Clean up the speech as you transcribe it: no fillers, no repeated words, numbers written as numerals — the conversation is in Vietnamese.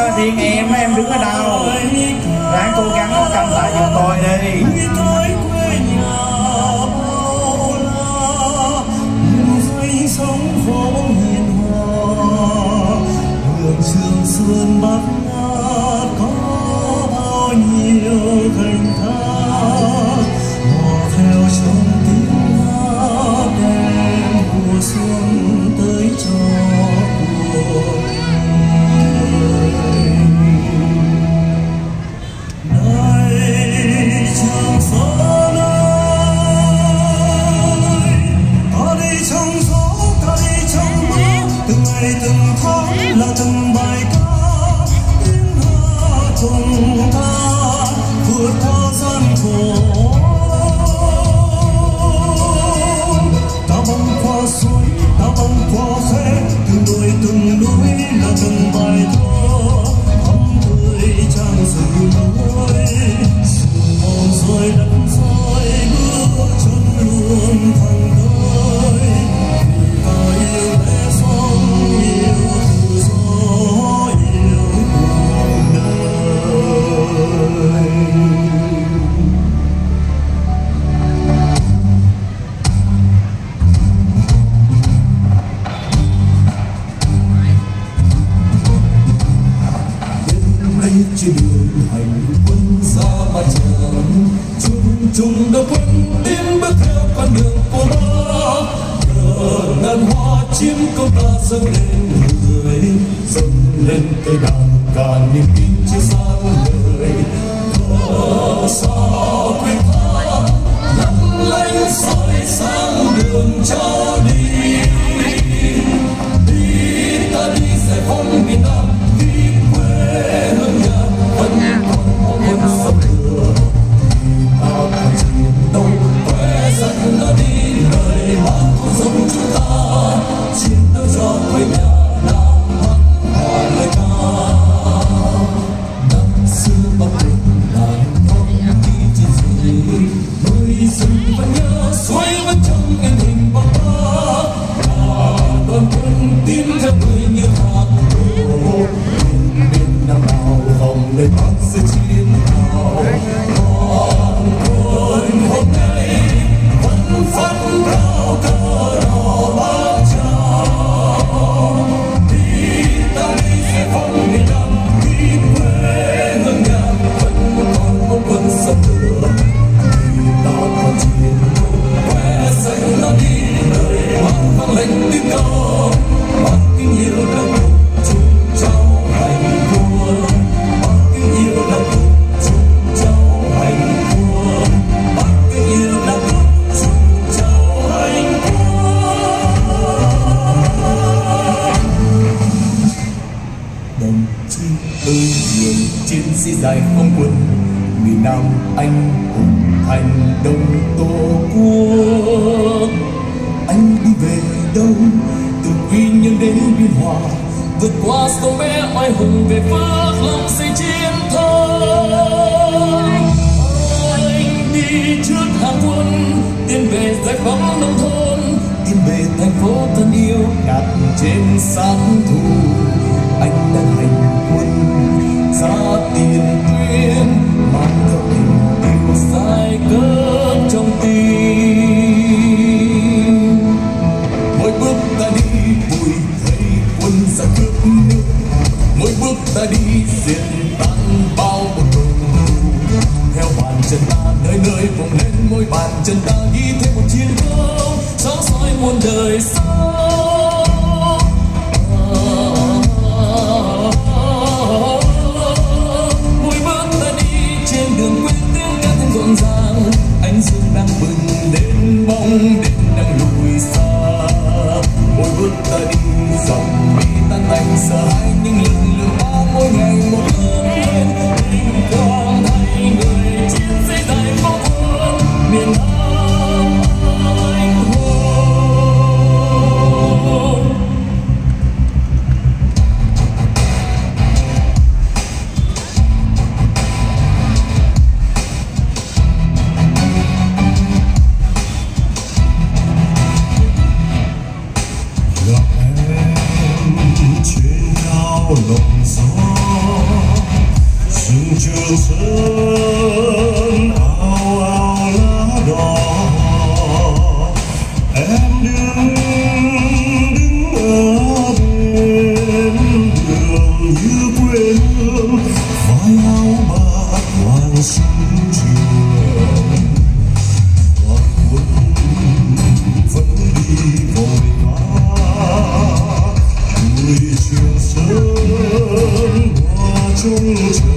Thiên em, mấy em đứng ở đâu? Ráng cố gắng cầm lại giùm tôi đi. Sống phố hiền hòa, đường trường sơn Bắc Ngát có bao nhiêu thành thác, hòa theo trong tiếng hát đêm mùa xuân tới cho cuộc đời. Này trường sơn ơi, ta đi trong gió, từng ngày từng tháng là từng bài ca tiếng hát cùng ta vượt qua gian khổ. Ta băng qua suối, ta băng qua khe, từng đồi từng núi là từng bài thơ thắm tươi trang sử muối. Sương mòn rơi đất rơi bước chân luôn thẳng tới. Ta yêu bé sông, yêu tự do, yêu cuộc đời. Trên đường hành quân ra mặt trận, chung đã quân tiến bước theo con đường của bác. Ngàn hoa chiến công ta dâng lên người, dâng lên cây đàn cả niềm tin chưa gian đời. Thở sao quên ta lấp lánh soi sáng đường cho đi. Đi ta đi giải phóng miền Nam, đi quê hương nhà vẫn còn quân sông lửa. Ta còn chiến đấu quê dân đã đi đời bác con giống chúng ta, chiến đấu cho quê nhà Nam Bắc hòa lời ca. Năm xưa bắc Kinh làng non đi trên dưới, núi rừng vẫn nhớ suối vẫn trong yên hình bóng ta. Đoàn quân tiến theo người như hạt đổ, bên Nam nào vòng lời bác sẽ chiến hào. Đoàn quân hôm nay vẫn phất cao cờ đỏ bác trao. Đi ta đi giải phóng miền Nam, đi quê hương nhà vẫn còn một quân sông lửa. Đi ta còn chiến đấu quê xanh nó đi đời bác vang lệnh tiếng cao. Bác kính yêu đất nước chúc cháu hạnh phúc. Bác kính yêu đất nước chúc cháu hạnh phúc. Bác kính yêu đất nước chúc cháu hạnh phúc. Đồng chí ơi người chiến sĩ giải phóng quân miền Nam anh hùng thành đông tổ quốc. Anh đi về đâu từ Quy Nhơn đến Biên Hòa, vượt qua sông bé oai hùng về phước long xây chiến thắng. Anh đi trước hàng quân tiến về giải phóng nông thôn, tiến về thành phố thân yêu đặt trên sáng thu. Anh đã hành quân ra tiền tuyến mang theo tình yêu sai cướp trong tim. Mỗi bước ta đi vui thấy quân ra cướp nước, mỗi bước ta đi diệt tan bao một đồng. Theo bàn chân ta nơi nơi vùng lên, mỗi bàn chân ta ghi thêm một chiến công sáng soi muôn đời sau. Mỗi bước ta đi trên đường quên tiếng ca thêm rộn ràng, ánh dương đang bừng đến bóng đêm đang lùi xa. Mỗi bước ta đi dòng mi tan tành sợ hãi, nhưng lực lượng ta mỗi ngày một lớn lên. Tình con thay người chiến sĩ giải phóng quân miền Nam. rừng Trường Sơn ào ào lá đỏ, em đứng ở bên đường như quê hương, vai áo bạc hoàng sân trường. Toàn quân vẫn đi vội vã, người Trường Sơn hòa chung trời.